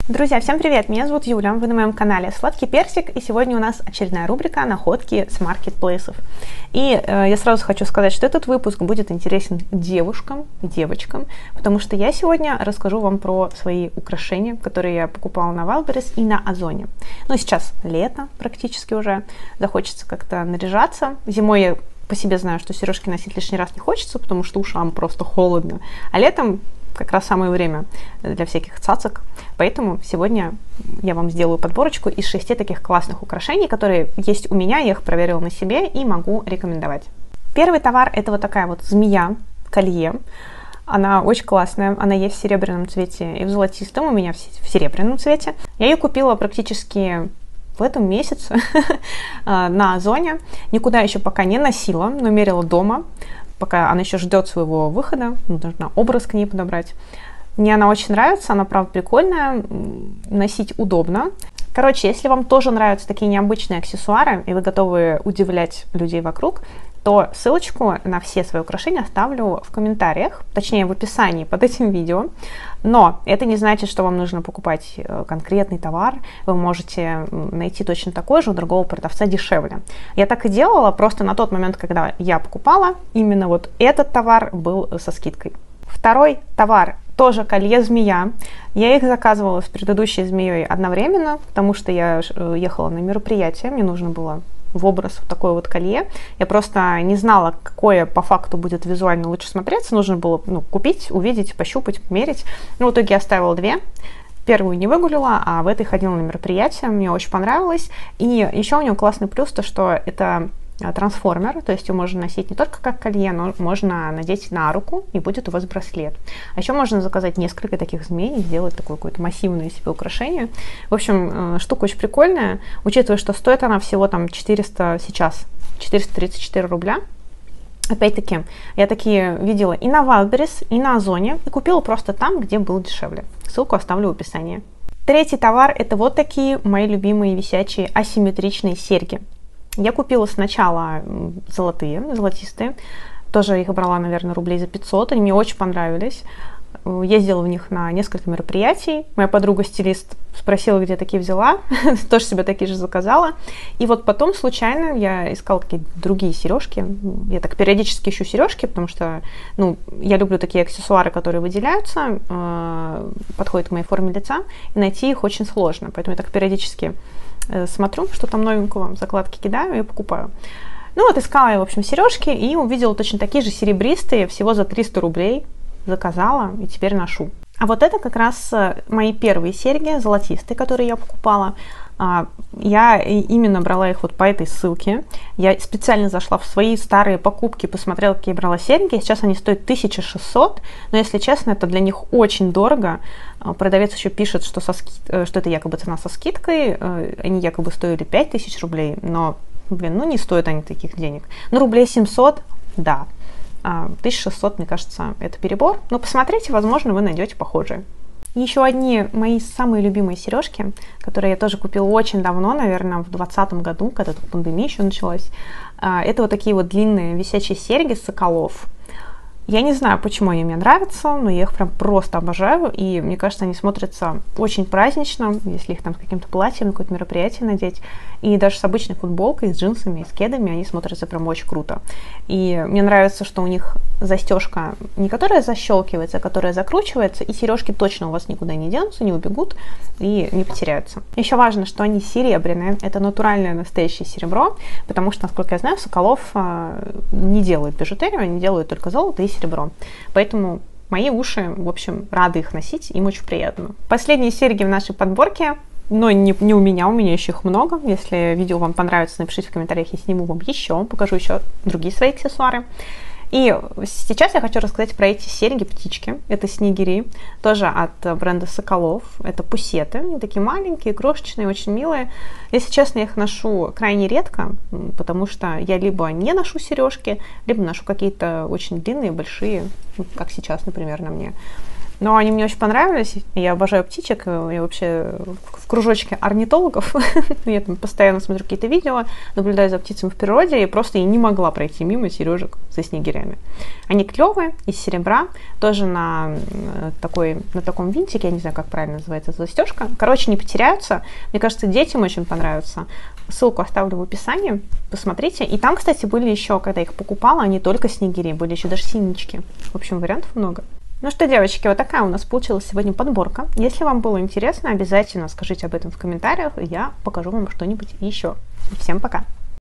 Друзья, всем привет! Меня зовут Юля, вы на моем канале Сладкий Персик, и сегодня у нас очередная рубрика «Находки с маркетплейсов». И я сразу хочу сказать, что этот выпуск будет интересен девушкам и девочкам, потому что я сегодня расскажу вам про свои украшения, которые я покупала на Wildberries и на Озоне. Ну, сейчас лето практически уже, захочется как-то наряжаться. Зимой я по себе знаю, что сережки носить лишний раз не хочется, потому что ушам просто холодно, а летом как раз самое время для всяких цацок. Поэтому сегодня я вам сделаю подборочку из 6 таких классных украшений, которые есть у меня, я их проверила на себе и могу рекомендовать. Первый товар — это вот такая вот змея, колье. Она очень классная, она есть в серебряном цвете и в золотистом, у меня в серебряном цвете. Я ее купила практически в этом месяце на Озоне. Никуда еще пока не носила, но мерила дома, пока она еще ждет своего выхода, нужно образ к ней подобрать. Мне она очень нравится, она, правда, прикольная, носить удобно. Короче, если вам тоже нравятся такие необычные аксессуары, и вы готовы удивлять людей вокруг, то ссылочку на все свои украшения оставлю в комментариях, точнее в описании под этим видео. Но это не значит, что вам нужно покупать конкретный товар. Вы можете найти точно такой же у другого продавца дешевле. Я так и делала, просто на тот момент, когда я покупала, именно вот этот товар был со скидкой. Второй товар тоже колье-змея. Я их заказывала с предыдущей змеей одновременно, потому что я ехала на мероприятие, мне нужно было в образ вот такое вот колье. Я просто не знала, какое по факту будет визуально лучше смотреться. Нужно было купить, увидеть, пощупать, померить. Ну, в итоге я оставила 2. Первую не выгулила, а в этой ходила на мероприятие. Мне очень понравилось. И еще у него классный плюс, то что это трансформер, то есть его можно носить не только как колье, но можно надеть на руку, и будет у вас браслет. А еще можно заказать несколько таких змей и сделать такое какое-то массивное себе украшение. В общем, штука очень прикольная, учитывая, что стоит она всего там 434 рубля. Опять-таки, я такие видела и на Wildberries, и на Озоне, и купила просто там, где было дешевле. Ссылку оставлю в описании. Третий товар — это вот такие мои любимые висячие асимметричные серьги. Я купила сначала золотистые, тоже их брала, наверное, рублей за 500, они мне очень понравились. Ездила в них на несколько мероприятий. Моя подруга-стилист спросила, где такие взяла, тоже себе такие же заказала. И вот потом случайно я искала какие-то другие сережки. Я так периодически ищу сережки, потому что я люблю такие аксессуары, которые выделяются, подходят к моей форме лица, и найти их очень сложно. Поэтому я так периодически смотрю, что там новенького, закладки кидаю и покупаю. Ну вот искала я, в общем, сережки и увидела точно такие же серебристые, всего за 300 рублей. Заказала и теперь ношу. А вот это как раз мои первые серьги, золотистые, которые я покупала. Я именно брала их вот по этой ссылке. Я специально зашла в свои старые покупки, посмотрела, какие я брала серьги. Сейчас они стоят 1600, но, если честно, это для них очень дорого. Продавец еще пишет, что это якобы цена со скидкой. Они якобы стоили 5000 рублей, но, не стоят они таких денег. Рублей 700, да. 1600, мне кажется, это перебор. Но посмотрите, возможно, вы найдете похожие. Еще одни мои самые любимые сережки, которые я тоже купила очень давно, наверное, в 2020 году, когда тут пандемия еще началась. Это вот такие вот длинные висячие серьги Соколов. Я не знаю, почему они мне нравятся, но я их прям просто обожаю, и мне кажется, они смотрятся очень празднично, если их там с каким-то платьем на какое-то мероприятие надеть, и даже с обычной футболкой, с джинсами и с кедами они смотрятся прям очень круто. И мне нравится, что у них застежка не которая защелкивается, а которая закручивается, и сережки точно у вас никуда не денутся, не убегут и не потеряются. Еще важно, что они серебряные, это натуральное настоящее серебро, потому что, насколько я знаю, Соколов не делают бижутерию, они делают только золото и серебро. Поэтому мои уши, в общем, рады их носить, им очень приятно. Последние серьги в нашей подборке, но не у меня еще их много. Если видео вам понравится, напишите в комментариях, я сниму вам еще, покажу еще другие свои аксессуары. И сейчас я хочу рассказать про эти серьги-птички. Это снегири, тоже от бренда Соколов. Это пусеты, они такие маленькие, крошечные, очень милые. Если честно, я их ношу крайне редко, потому что я либо не ношу сережки, либо ношу какие-то очень длинные, большие, как сейчас, например, на мне. Но они мне очень понравились. Я обожаю птичек. Я вообще в кружочке орнитологов. Я там постоянно смотрю какие-то видео, наблюдаю за птицами в природе, и просто я не могла пройти мимо сережек со снегирями. Они клевые, из серебра, тоже на таком винтике, я не знаю, как правильно называется эта застежка. Короче, не потеряются. Мне кажется, детям очень понравится. Ссылку оставлю в описании, посмотрите. И там, кстати, были еще, когда я их покупала, не только снегири, были еще даже синички. В общем, вариантов много. Ну что, девочки, вот такая у нас получилась сегодня подборка. Если вам было интересно, обязательно скажите об этом в комментариях, и я покажу вам что-нибудь еще. Всем пока!